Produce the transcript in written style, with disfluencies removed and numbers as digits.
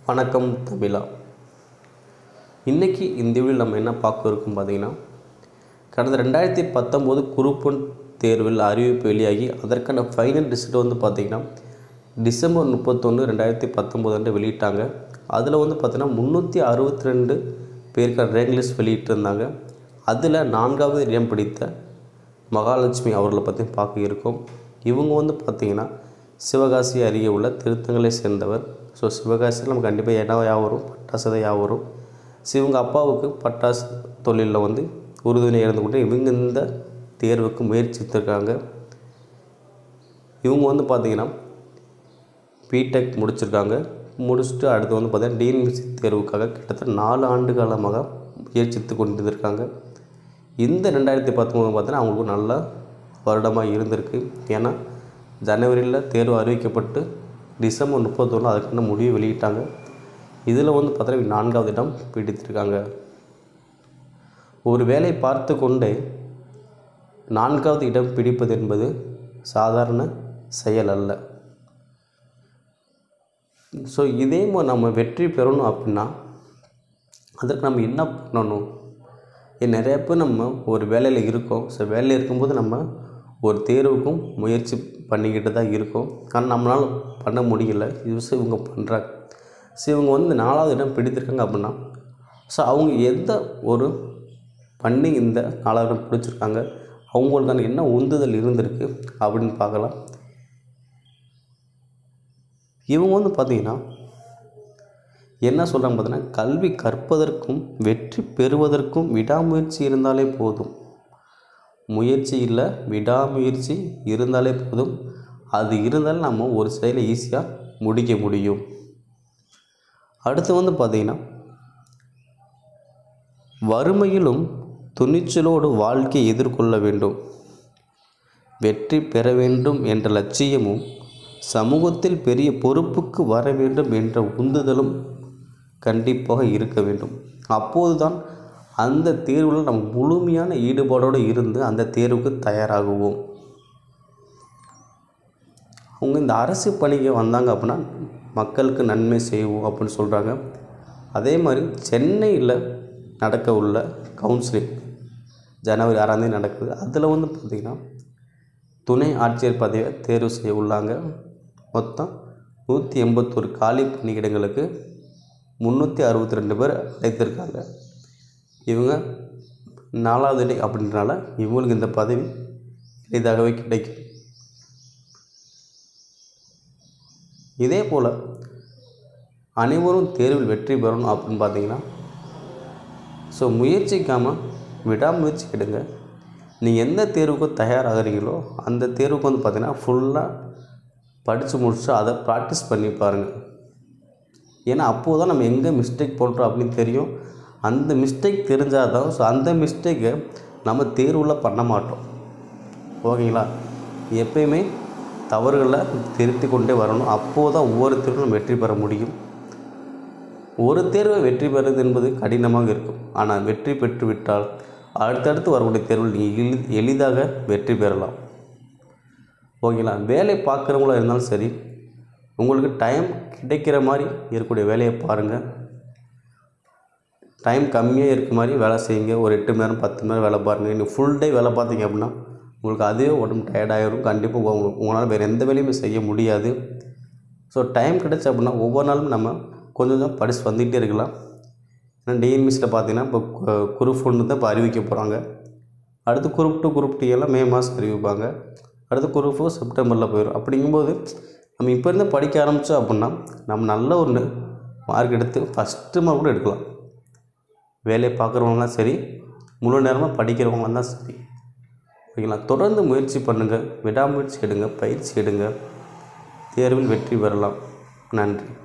வணக்கம் தமிழா. இன்றைக்கி இந்த வீடியோவில் நம்ம என்ன பார்க்க இருக்கோம் பார்த்தீங்கன்னா, கடந்த 2019 குரூப் 1 தேர்வில் அறிவிப்பு வெளியாகி அதற்கான ஃபைனல் ரிசல்ட் வந்து பார்த்திங்கன்னா டிசம்பர் 31, 2019 அன்று வெளியிட்டாங்க. அதில் வந்து பார்த்திங்கன்னா 362 பேருக்கான ரேங்க் லிஸ்ட் வெளியிட்டிருந்தாங்க. அதில் 4வது இடம் பிடித்த மகாலட்சுமி அவர்களை பற்றி பார்க்க இருக்கோம். இவங்க வந்து பார்த்திங்கன்னா சிவகாசி அருகே உள்ள திருத்தங்களை சேர்ந்தவர். ஸோ சிவகாசியில் நம்ம கண்டிப்பாக என்ன வரும், பட்டாசு தான் வரும். இவங்க அப்பாவுக்கு பட்டாசு தொழிலில் வந்து உறுதுணையாக இருந்து கொண்டு இவங்க இந்த தேர்வுக்கு முயற்சித்திருக்காங்க. இவங்க வந்து பார்த்திங்கன்னா பிடெக் முடிச்சிருக்காங்க. முடிச்சுட்டு அடுத்து வந்து பார்த்திங்கன்னா டிஎன்பிஎஸ்சி தேர்வுக்காக கிட்டத்தட்ட 4 ஆண்டு காலமாக முயற்சித்து கொண்டு இருக்காங்க. இந்த 2019 பார்த்தீங்கன்னா அவங்களுக்கு நல்ல வருடமாக இருந்திருக்கு. ஏன்னா ஜனவரியில் தேர்வு அறிவிக்கப்பட்டு டிசம்பர் 31 அதுக்கான முடிவு வெளியிட்டாங்க. இதில் வந்து பார்த்தீங்கன்னா 4வது இடம் பிடித்திருக்காங்க. ஒரு வேலை பார்த்து கொண்டே 4வது இடம் பிடிப்பது என்பது சாதாரண செயல் அல்ல. ஸோ இதே மாதிரி நம்ம வெற்றி பெறணும் அப்படின்னா அதற்கு நம்ம என்ன பண்ணணும்? நிறைய பேர் நம்ம ஒரு வேலையில் இருக்கோம். ஸோ வேலையில் இருக்கும்போது நம்ம ஒரு தேர்வுக்கும் முயற்சி பண்ணிக்கிட்டு தான் இருக்கோம். ஆனால் நம்மளால் பண்ண முடியல. இது இவங்க பண்ணுறாங்க. ஸோ இவங்க வந்து 4வது இடம் பிடித்திருக்காங்க அப்படின்னா ஸோ அவங்க எந்த ஒரு பண்ணி இந்த 4வது இடம் பிடிச்சிருக்காங்க, அவங்களுக்கான என்ன உந்துதல் இருந்திருக்கு அப்படின்னு பார்க்கலாம். இவங்க வந்து பார்த்திங்கன்னா என்ன சொல்கிறாங்க பார்த்தீங்கன்னா, கல்வி கற்பதற்கும் வெற்றி பெறுவதற்கும் விடாமுயற்சி இருந்தாலே போதும். முயற்சி இல்லை, விடாமுயற்சி இருந்தாலே போதும். அது இருந்தாலும் நம்ம ஒரு செயலை ஈஸியாக முடிக்க முடியும். அடுத்து வந்து பார்த்திங்கன்னா, வறுமையிலும் துணிச்சலோடு வாழ்க்கையை எதிர்கொள்ள வேண்டும். வெற்றி பெற வேண்டும் என்ற லட்சியமும் சமூகத்தில் பெரிய பொறுப்புக்கு வர வேண்டும் என்ற உந்துதலும் கண்டிப்பாக இருக்க வேண்டும். அப்போதுதான் அந்த தேர்வில் நம்ம முழுமையான ஈடுபாடோடு இருந்து அந்த தேர்வுக்கு தயாராகுவோம். அவங்க இந்த அரசு பணிக்கு வந்தாங்க அப்படின்னா மக்களுக்கு நன்மை செய்வோம் அப்படின்னு சொல்கிறாங்க. அதே மாதிரி சென்னையில் நடக்க உள்ள கவுன்சிலிங் ஜனவரி 6ஆம் தேதி நடக்குது. அதில் வந்து பார்த்திங்கன்னா துணை ஆட்சியர் பதவியை தேர்வு செய்ய உள்ளாங்க. மொத்தம் 181 காலி பணியிடங்களுக்கு 362 பேர் அழைத்திருக்காங்க. இவங்க 4வது இடம் அப்படின்றனால இவங்களுக்கு இந்த பதவி எளிதாகவே கிடைக்கும். இதே போல் அனைவரும் தேர்வில் வெற்றி பெறணும் அப்படின்னு பார்த்தீங்கன்னா ஸோ முயற்சிக்காமல் விடாமுயற்சி எடுங்க. நீங்கள் எந்த தேர்வுக்கும் தயாராகிறீங்களோ அந்த தேர்வுக்கு வந்து பார்த்திங்கன்னா ஃபுல்லாக படித்து முடிச்சு அதை ப்ராக்டிஸ் பண்ணி பாருங்கள். ஏன்னா அப்போது தான் நம்ம எங்கே மிஸ்டேக் பண்ணுறோம் அப்படின்னு தெரியும். அந்த மிஸ்டேக் தெரிஞ்சால் தான் ஸோ அந்த மிஸ்டேக்கை நம்ம தேர்வில் பண்ண மாட்டோம். ஓகேங்களா? எப்பயுமே தவறுகளை திருத்தி கொண்டே வரணும். அப்போது தான் ஒவ்வொரு தேர்வும் நம்ம வெற்றி பெற முடியும். ஒரு தேர்வை வெற்றி பெறுவது என்பது கடினமாக இருக்கும். ஆனால் வெற்றி பெற்று விட்டால் அடுத்தடுத்து வரக்கூடிய தேர்வில் நீங்கள் எளிதாக வெற்றி பெறலாம். ஓகேங்களா? வேலை பார்க்குறவங்களா இருந்தாலும் சரி, உங்களுக்கு டைம் கிடைக்கிற மாதிரி இருக்கக்கூடிய வேலையை பாருங்கள். டைம் கம்மியாக இருக்க மாதிரி வேலை செய்யுங்க. ஒரு 8 மணி நேரம் 10 மணி நேரம் வேலை பாருங்கள். நீங்கள் ஃபுல் டே வேலை பார்த்தீங்க அப்படின்னா உங்களுக்கு அதுவே உடம்பு டயர்டாகிடும். கண்டிப்பாக உங்களால் வேறு எந்த வேலையுமே செய்ய முடியாது. ஸோ டைம் கிடச்சி அப்படின்னா ஒவ்வொரு நாளும் நம்ம கொஞ்சம் கொஞ்சம் படித்து வந்துகிட்டே இருக்கலாம். ஏன்னா டிஎன்பிஎஸ்சியில் பார்த்தீங்கன்னா இப்போ குரூப் 1 தான் இப்போ அறிவிக்க போகிறாங்க. அடுத்து குரூப் 2 குரூப் டி எல்லாம் மே மாதம் அறிவிப்பாங்க. அடுத்து குரூப் 4 செப்டம்பரில் போயிடும். அப்படிங்கும்போது நம்ம இப்போ இருந்து படிக்க ஆரம்பித்தோம் அப்படின்னா நம்ம நல்ல ஒரு மார்க் எடுத்து ஃபஸ்ட்டு மார்க் கூட எடுக்கலாம். வேலையை பார்க்குறவங்களாம் சரி, முழு நேரமாக படிக்கிறவங்களாம் தான் சரி. ஓகேங்களா? தொடர்ந்து முயற்சி பண்ணுங்கள், விடாமுயற்சி எடுங்க, பயிற்சி எடுங்க. தேர்வில் வெற்றி பெறலாம். நன்றி.